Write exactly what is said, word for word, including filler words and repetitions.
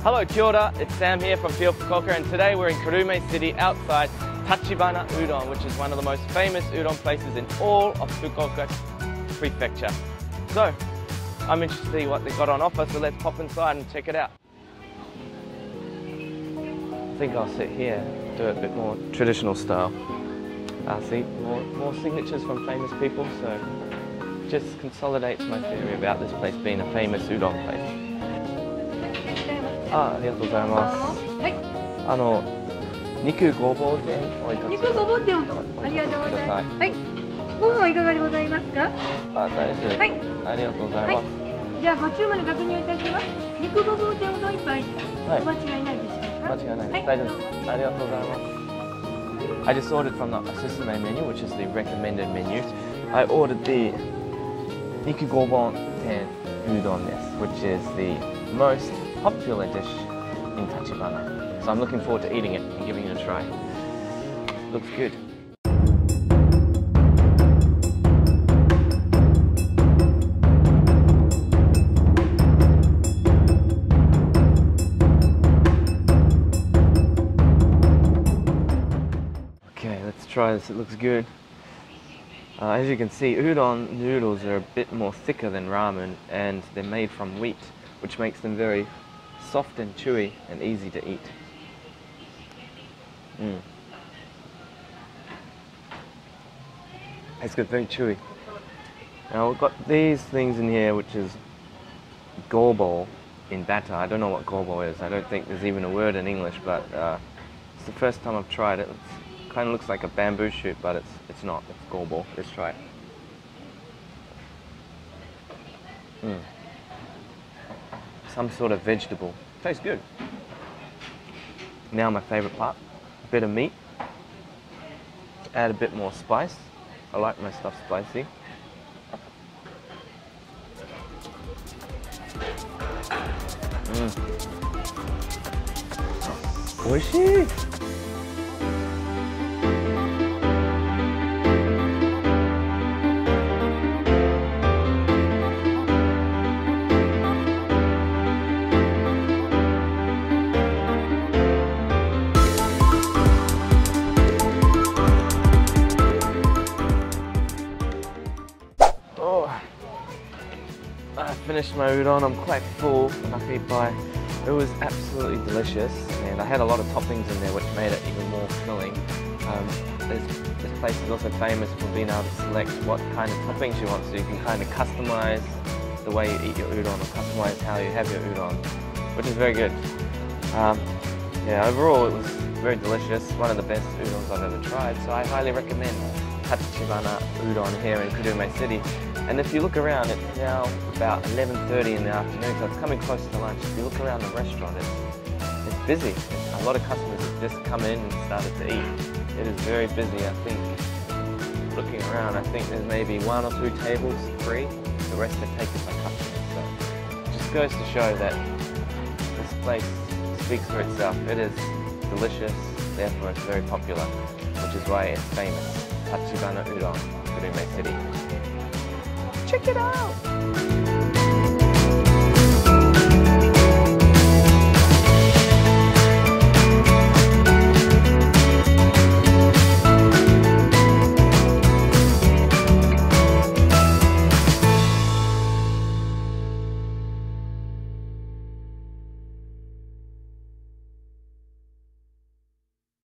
Hello, kia ora, it's Sam here from Fukuoka, and today we're in Kurume City outside Tachibana Udon, which is one of the most famous udon places in all of Fukuoka Prefecture. So, I'm interested to see what they've got on offer, so let's pop inside and check it out. I think I'll sit here, do it a bit more traditional style. I see more, more signatures from famous people, so just consolidates my theory about this place being a famous udon place. あ、ありがとうございます。はい。あの、肉ごぼう天おいかつ。肉ごぼう天をありがとうございます。はい。ご飯はいかがでございますか？あ、大丈夫。はい。ありがとうございます。じゃあご注文の確認をいたします。肉ごぼう天うどん一杯。はい。間違いないでしょうか？間違いないです。大丈夫です。ありがとうございます。I just ordered from the Osusume menu, which is the recommended menu. I ordered the Niku Gobon ten udon desu, which is the most popular dish in Tachibana. So I'm looking forward to eating it and giving it a try. Looks good. Okay, let's try this. It looks good. Uh, as you can see, udon noodles are a bit more thicker than ramen, and they're made from wheat, which makes them very soft and chewy and easy to eat. Mm. It's good, very chewy. Now we've got these things in here, which is gobo in batter. I don't know what gobo is. I don't think there's even a word in English, but uh, it's the first time I've tried it. It kind of looks like a bamboo shoot, but it's it's not. It's gobo. Let's try it. Mm. Some sort of vegetable. Tastes good. Now my favourite part, a bit of meat. Add a bit more spice. I like my stuff spicy. Mm. Oishii! I finished my udon. I'm quite full, happy by. It was absolutely delicious, and I had a lot of toppings in there, which made it even more filling. Um, this, this place is also famous for being able to select what kind of toppings you want, so you can kind of customize the way you eat your udon, or customize how you have your udon, which is very good. Um, yeah, overall it was very delicious, one of the best udons I've ever tried, so I highly recommend Tachibana Udon here in Kurume City. And if you look around, it's now about eleven thirty in the afternoon, so it's coming close to lunch. If you look around the restaurant, it's, it's busy. A lot of customers have just come in and started to eat. It is very busy, I think. Looking around, I think there's maybe one or two tables free. The rest are taken by customers. So it just goes to show that this place speaks for itself. It is delicious, therefore it's very popular, which is why it's famous. Tachibana Udon, Kurume City. Check it out!